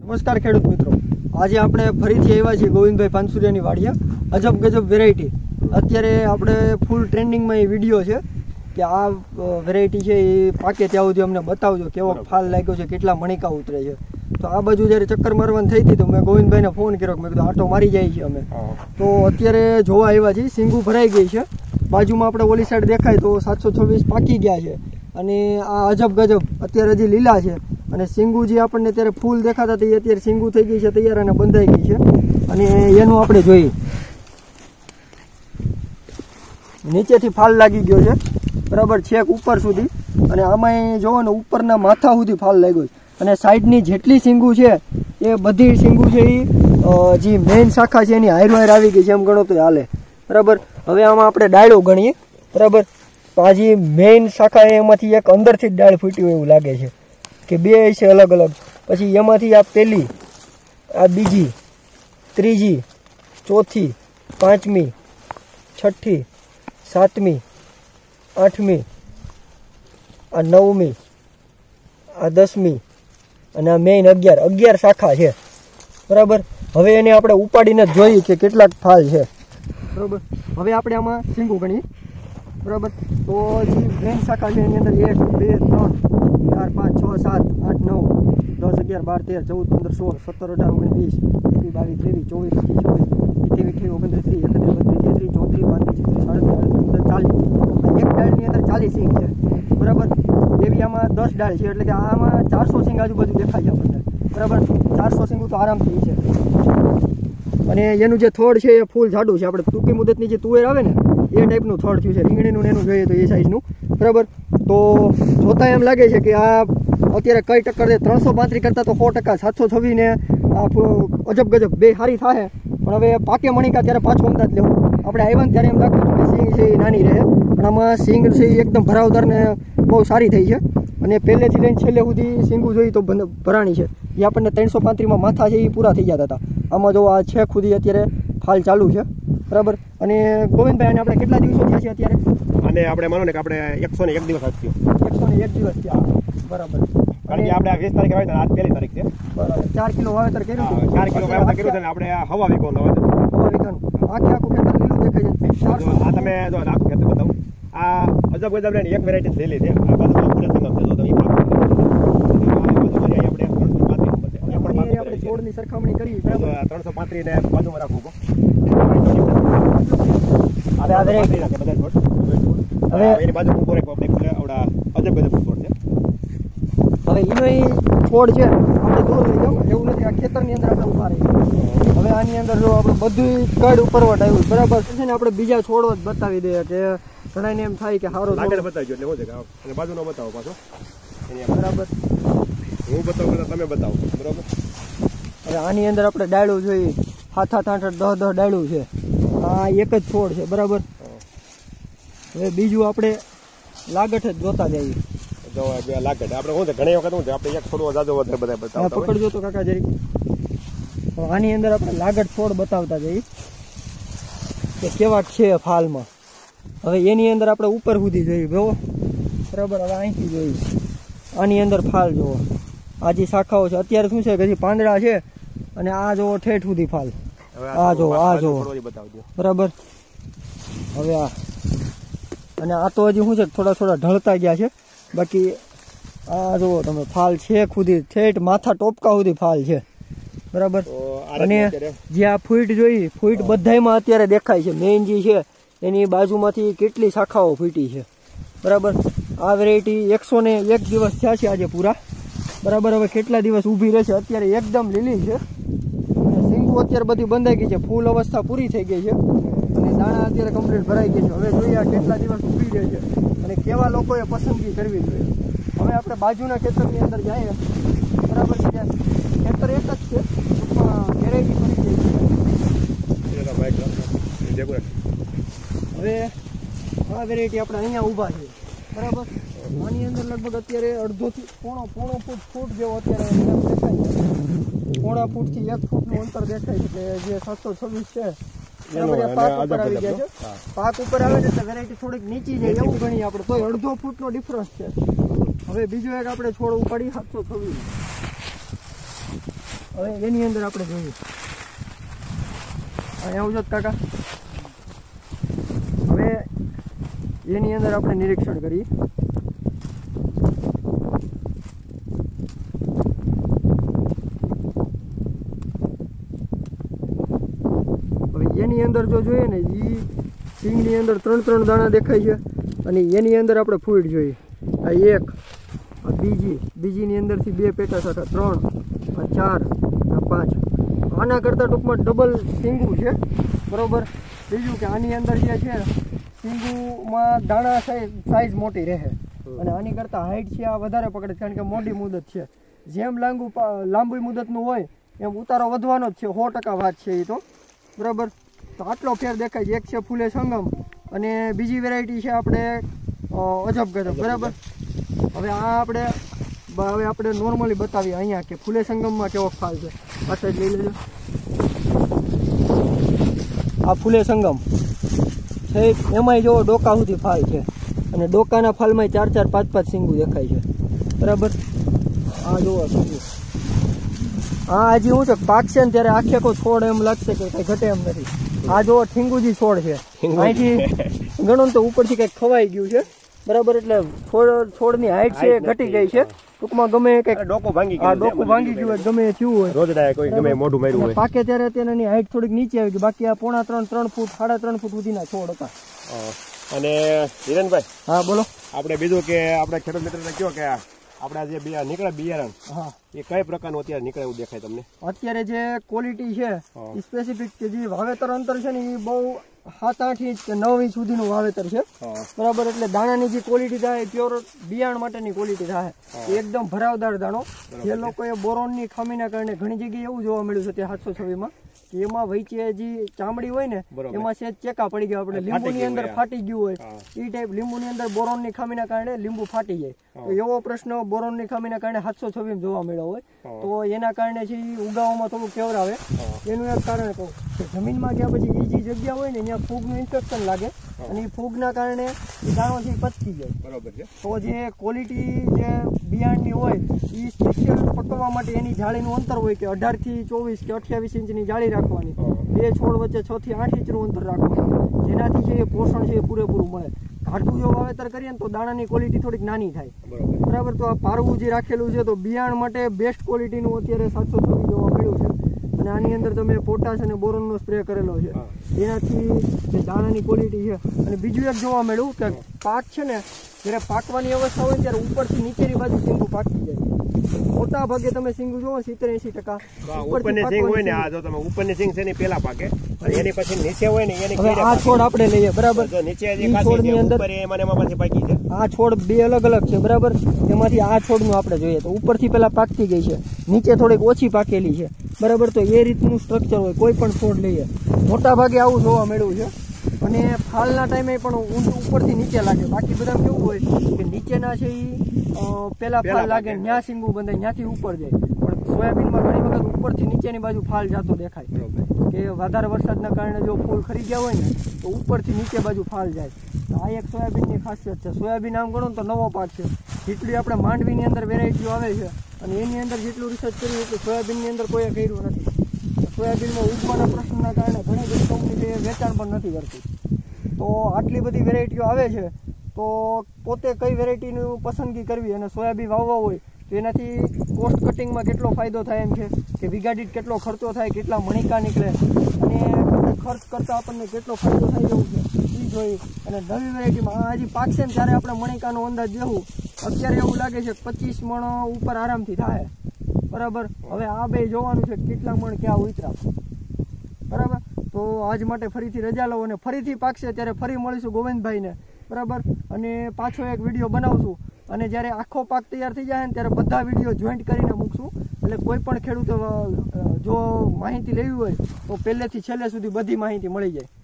નમસ્કાર ખેડૂત મિત્રો, આજે આપણે ફરીથી આવ્યા છીએ ગોવિંદભાઈ પાનસુરિયાની વાડિયા અજબ ગજબ વેરાયટી. અત્યારે આપણે ફૂલ ટ્રેન્ડિંગમાં એ વિડીયો છે કે આ વેરાયટી છે એ પાકે ત્યાં સુધી અમને બતાવજો કેવો ફાલ લાગ્યો છે, કેટલા મણિકા ઉતરે છે. તો આ બાજુ જ્યારે ચક્કર મારવાની થઈ હતી તો મેં ગોવિંદભાઈને ફોન કર્યો કે મેં કીધું આટો મારી જાય છે અમે. તો અત્યારે જોવા આવ્યા છીએ, સિંગુ ભરાઈ ગઈ છે. બાજુમાં આપણે ઓલી સાઈડ દેખાય તો 726 પાકી ગયા છે અને આ અજબ ગજબ અત્યારે હજી લીલા છે. અને સિંગુ જે આપણને અત્યારે ફૂલ દેખાતા હતા એ અત્યારે સિંગુ થઈ ગઈ છે તૈયાર અને બંધાઈ ગઈ છે. અને એનું આપણે જોઈએ નીચેથી ફાલ લાગી ગયો છે બરાબર છેક ઉપર સુધી. અને આમાં જોવો ને ઉપરના માથા સુધી ફાલ લાગ્યો છે. અને સાઈડની જેટલી સિંગુ છે એ બધી સિંગુ છે એ જે મેઇન શાખા છે એની હાયર હાયર આવી ગઈ છે એમ ગણો તો હાલે બરાબર. હવે આમાં આપણે ડાળો ગણીએ બરાબર. તો આ જે મેઇન શાખા એમાંથી એક અંદરથી જ ડાળ ફૂટ્યું એવું લાગે છે કે બે છે અલગ અલગ. પછી એમાંથી આ પહેલી, આ બીજી, ત્રીજી, ચોથી, પાંચમી, છઠ્ઠી, સાતમી, આઠમી, આ નવમી, આ 10મી અને આ મેઇન 11 શાખા છે બરાબર. હવે એને આપણે ઉપાડીને જ જોઈએ કે કેટલાક ફાલ છે બરાબર. હવે આપણે આમાં સિંગુ ગણીએ બરાબર. તો જે મેઇન શાખા છે એની અંદર 1, 2, 3, 4, 5, 6, 7, 8, 9, 10, 11, 12, 13, 14, 15, 16, 17, 18, 19, 20, 21, 23, 24, 25, 36, 37, 38, 39, 40. એક ડાળની અંદર 40 સિંગ છે બરાબર. એવી આમાં 10 ડાળ છે એટલે કે આમાં 400 સિંગ આજુબાજુ દેખાય છે આપણને બરાબર. 400 સિંગું તો આરામથી છે. અને એનું જે થોડ છે એ ફૂલ જાડું છે. આપણે ટૂંકી મુદતની જે તુવેર આવે ને એ ટાઈપનું થોડ થયું છે, રીંગણીનું એનું જોઈએ તો એ સાઈઝનું બરાબર. તો જોતા એમ લાગે છે કે આ અત્યારે કઈ ટક્કર છે 335 કરતાં તો 100%, 726 ને આ અજબ ગજબ બે સારી થાય. પણ હવે પાકે મણિકા ત્યારે પાછું અંદાજ લેવું. આપણે આવ્યા ને ત્યારે એમ લાગતું હતું કે સિંગ છે એ નાની રહે, પણ આમાં સિંગ છે એ એકદમ ભરાવદાર ને બહુ સારી થઈ છે. અને પહેલેથી લઈને છેલ્લે સુધી સિંગુ જોઈએ તો ભરાણી છે. એ આપણને 335માં માથા છે એ પૂરા થઈ જતા હતા. આમાં જો આ છેક સુધી અત્યારે ફાલ ચાલુ છે બરાબર. અને ગોવિંદભાઈ આપણે કેટલા દિવસો થયા છે અત્યારે? અને આપણે માનો ને કે આપણે 101 દિવસ થયો. 101 દિવસ થયા બરાબર. કારણ કે આપણે આ 20 તારીખે વાવેતર, આજ 1 તારીખ છે બરાબર. 4 કિલો વાવેતર કર્યું હતું. 4 કિલો વાવેતર કર્યું છે ને આપણે હવા વીઘોનું વાવેતર. હવા વીઘાનું આખું ખેતર લીલું દેખાય છે. આ તમે જો આખું ખેતર બતાવું. આ અજબ ગજબ ને એક વેરાયટી લીલી છે. આ બાજુ પૂરા સંગમ છે. તો તમે આપણે છોડની સરખામણી કરી 335 ને બાજુમાં રાખવું. હવે આ વેરાયટી બધા છોડ હવે એની બાજુ ઉપર એક આપણે આવડા અજબ ગજબ છોડ છે. હવે એનો છોડ છે આપણે દૂર લઈ જાવ એવું નથી. આ ખેતરની અંદર આપણે ઉભા રહીએ. હવે આની અંદર જો આપણે બધું કડ ઉપરવટ આવ્યું બરાબર છે ને. આપણે બીજા છોડો જ બતાવી દઈએ કે ઘણાને એમ થાય કે સારો લાગડ બતાવજો એટલે શું છે કે અને બાજુનો બતાવો પાછો એની બરાબર. હું બતાવું તમે બતાવો બરાબર. હવે આની અંદર આપણે ડાળું જોઈએ 7, 8, 10 ડાળું છે. આ એક જ છોડ છે બરાબર. હવે બીજું આપણે લાગઠ જ જોતા જઈએ. જો લાગઠ આપણે શું છે ઘણી વખત શું છે આપણે એક છોડવો જાજો વધારે બધા બતાવતા પકડજો તો કાકા જરી. આની અંદર આપણે લાગઠ છોડ બતાવતા જઈએ કે કેવા છે ફાલમાં. હવે એની અંદર આપણે ઉપર સુધી જોઈએ જોવો બરાબર. હવે અહીંથી જોઈએ આની અંદર ફાલ જોવો. આ જે શાખાઓ છે અત્યારે શું છે કે હજી પાંદડા છે અને આ જોવો ઠેઠ સુધી ફાલ. આ જોવો બરાબર. હવે આ અને આ તો હજી શું છે થોડા ઢળતા ગયા છે. બાકી આ જુઓ તમે ફાલ છે ખુદી ઠેઠ માથા ટોપકા સુધી ફાલ છે બરાબર. અને જે આ ફૂટ જોઈ ફૂટ બધામાં અત્યારે દેખાય છે. મેઇન જે છે એની બાજુમાંથી કેટલી શાખાઓ ફૂટી છે બરાબર. આ વેરાયટી 101 દિવસ થયા છે આજે પૂરા બરાબર. હવે કેટલા દિવસ ઊભી રહેશે? અત્યારે એકદમ લીલી છે અને સિંગુ અત્યારે બધી બંધાઈ ગઈ છે. ફૂલ અવસ્થા પૂરી થઈ ગઈ છે અને દાણા અત્યારે કમ્પ્લીટ ભરાઈ ગઈ છે. હવે જોઈએ આ કેટલા દિવસ ઊભી રહે છે અને કેવા લોકોએ પસંદગી કરવી જોઈએ. હવે આપણે બાજુના ખેતરની અંદર જઈએ બરાબર. ખેતર એક જ છે ટૂંકમાં વેરાયટી ફરી ગઈ છે. હવે આ વેરાયટી આપણે અહીંયા ઊભા છે બરાબર. આની અંદર લગભગ અત્યારે અડધોથી પોણો ફૂટ જેવો અત્યારે દેખાય છે. પોણા ફૂટથી 1 ફૂટનું અંતર દેખાય છે કે જે 726 છે પાક ઉપર આવી ગયા છે. પાક ઉપર આવે છે એટલે વેરાયટી થોડીક નીચી જાય એવું ગણીએ આપણે તો 1.5 ફૂટનો ડિફરન્સ છે. હવે બીજો એક આપણે છોડ ઉપાડી 726 હવે એની અંદર આપણે જોઈએ અહીંયા આવજો કાકા. હવે એની અંદર આપણે નિરીક્ષણ કરીએ. હવે એની અંદર જો જોઈએ ને એ સિંગની અંદર 3 દાણા દેખાય છે અને એની અંદર આપણે ફૂડ જોઈએ. આ એક, આ બીજીની અંદરથી 2 પેટા સાથે 3, આ 4, આ 5. આના કરતાં ટૂંકમાં ડબલ સિંગું છે, બરોબર. બીજું કે આની અંદર જે છે સિંગુમાં દાણા સાઈઝ મોટી રહે અને આની કરતાં હાઈટ છે આ વધારે પકડે, કારણ કે મોટી મુદત છે. જેમ લાંબી મુદતનું હોય એમ ઉતારો વધવાનો જ છે, 100% વાત છે એ તો, બરાબર. તો આટલો ફેર દેખાય છે. એક છે ફૂલે સંગમ અને બીજી વેરાયટી છે આપણે અજબ ગજબ, બરાબર. હવે આપણે નોર્મલી બતાવીએ અહીંયા કે ફૂલે સંગમમાં કેવો ફાલ છે. આ સાઈડ લઈ લેજો. આ ફૂલે સંગમ છે, એમાંય જો ડોકા સુધી ફાલ છે અને ડોકાના ફાલમાં 4, 5 સિંગું દેખાય છે, બરાબર. આ જોવો સિંગું. હા, હજી હું છે પાક છે ને ત્યારે આખે કોઈ છોડ એમ લાગશે કે કઈ ઘટે એમ નથી. આ જો ઠીંગુજી છોડ છે, અહીંથી ગણો તો ઉપરથી કંઈક ખવાઈ ગયું છે, બરાબર. એટલે છોડની હાઈટ છે ઘટી ગઈ છે. ટૂંકમાં ગમે કંઈક ડોકું ભાંગી ગયું હોય, ગમે એ થયું હોય, રોજડા કોઈ ગમે મોઢું માર્યું હોય, પાકે ત્યારે તેની હાઈટ થોડીક નીચે આવી ગઈ. બાકી આ 3.5 ફૂટ 3.5 ફૂટ સુધીના છોડ હતા. અને હિરણભાઈ, હા બોલો. આપણે બીજું કે આપણે ખેડૂત મિત્રોને કહો કે આપણા જે નીકળે બિયારણ, હા, એ કઈ પ્રકારનું અત્યારે નીકળે એવું દેખાય તમને? અત્યારે જે ક્વોલિટી છે સ્પેસિફિક કે જે વાવેતર અંતર છે ને એ બહુ 7-8 ઇંચ કે 9 ઇંચ સુધીનું વાવેતર છે, બરાબર. એટલે દાણાની જે ક્વોલિટી થાય પ્યોર બિયારણ માટેની ક્વોલિટી થાય, એકદમ ભરાવદાર દાણો. જે લોકોએ બોરોનની ખામીના કારણે ઘણી જગ્યાએ એવું જોવા મળ્યું છે તે 726 કે એમાં વચ્ચે જે ચામડી હોય ને એમાં સેજ ચેકા પડી ગયા, આપણે લીંબુની અંદર ફાટી ગયું હોય એ ટાઈપ. લીંબુની અંદર બોરોનની ખામીના કારણે લીંબુ ફાટી જાય, તો એવો પ્રશ્ન બોરોનની ખામીના કારણે 726 જોવા મળ્યો હોય. તો એના કારણે છે ઉગાવવામાં થોડું કેવરાવે. એનું એક કારણ કહું કે જમીનમાં ગયા પછી એ જે જગ્યા હોય ને ત્યાં ફૂગનું ઇન્ફેક્શન લાગે અને એ ફૂગના કારણે એ દાણોથી પચકી જાય, બરોબર છે. તો જે ક્વોલિટી જે બિયારણની હોય એ સ્પેશિયલ પકવવા માટે એની જાળીનું અંતર હોય કે 18 થી 24 કે 28 ઇંચની જાળી રાખવાની, 2 છોડ વચ્ચે 6 થી 8 ઇંચનું અંતર રાખવાનું, જેનાથી છે એ પોષણ છે એ પૂરેપૂરું મળે. ઘાટું જો વાવેતર કરીએ ને તો દાણાની ક્વોલિટી થોડીક નાની થાય, બરાબર. તો આ પારવું જે રાખેલું છે તો બિયારણ માટે બેસ્ટ ક્વોલિટીનું અત્યારે 726 જોવા મળ્યું છે. અને આની અંદર તમે પોટાશ અને બોરોનનો સ્પ્રે કરેલો છે, એનાથી જે દાણાની ક્વોલિટી છે. અને બીજું એક જોવા મળ્યું કે પાક છે ને જ્યારે પાકવાની અવસ્થા હોય ત્યારે ઉપરથી નીચેની બાજુ સિંગું પાકી જાય. મોટા ભાગે તમે સિંગું જોવો 70-80% ઉપરની સિંગ હોય ને, આ જો તમે ઉપરની સિંગ છે ને પેલા પાકે અને એની પછી નીચે હોય ને એની હવે આ છોડ આપણે લઈએ, બરાબર. નીચે જે છોડની અંદર એમાં પાછી પાકી છે. આ છોડ 2 અલગ છે, બરાબર. એમાંથી આ છોડનું આપણે જોઈએ તો ઉપરથી પેલા પાકતી ગઈ છે, નીચે થોડીક ઓછી પાકેલી છે, બરાબર. તો એ રીતનું સ્ટ્રક્ચર હોય કોઈ પણ છોડ લઈએ, મોટા ભાગે આવું જોવા મળ્યું છે. અને ફાલના ટાઈમે પણ ઊંચું ઉપરથી નીચે લાગે. બાકી બધા કેવું હોય કે નીચેના છે એ પેલા ફાલ લાગે ત્યાં સિંગું બંધાય ત્યાંથી ઉપર જાય, પણ સોયાબીનમાં ઘણી વખત ઉપરથી નીચેની બાજુ ફાલ જતો દેખાય કે વધારે વરસાદના કારણે જો ફૂલ ખરી ગયા હોય ને તો ઉપરથી નીચે બાજુ ફાલ જાય. તો આ એક સોયાબીનની ખાસિયત છે. સોયાબીન આમ ગણો તો નવો પાક છે. જેટલી આપણે માંડવીની અંદર વેરાયટીઓ આવે છે અને એની અંદર જેટલું રિસર્ચ કર્યું એટલું સોયાબીનની અંદર કોઈએ કર્યું નથી. સોયાબીનમાં ઉગવાના પ્રશ્નના કારણે ઘણી બધી કંપની વેચાણ પણ નથી કરતી. તો આટલી બધી વેરાયટીઓ આવે છે તો પોતે કઈ વેરાયટીની પસંદગી કરવી અને સોયાબીન વાવવા હોય તો એનાથી કોસ્ટ કટિંગમાં કેટલો ફાયદો થાય એમ છે કે વીઘા દીઠ કેટલો ખર્ચો થાય, કેટલા મણિકા નીકળે અને ખર્ચ કરતાં આપણને કેટલો ફાયદો થાય એવું છે એ જોઈ. અને નવી વેરાયટીમાં આ હજી પાકશે ને ત્યારે આપણે મણિકાનો અંદાજ દેવું. અત્યારે એવું લાગે છે 25 મણ ઉપર આરામથી થાય, બરાબર. હવે આ બે જોવાનું છે કેટલા મણ ક્યાં ઉતરા, બરાબર. તો આજ માટે ફરીથી રજા લો અને ફરીથી પાકશે ત્યારે ફરી મળીશું ગોવિંદભાઈને, બરાબર. અને પાછો એક વિડીયો બનાવશું અને જ્યારે આખો પાક તૈયાર થઈ જાય ને ત્યારે બધા વિડીયો જોઈન્ટ કરીને મૂકશું. એટલે કોઈ પણ ખેડૂતો જો માહિતી લેવી હોય તો પહેલેથી છેલ્લે સુધી બધી માહિતી મળી જાય.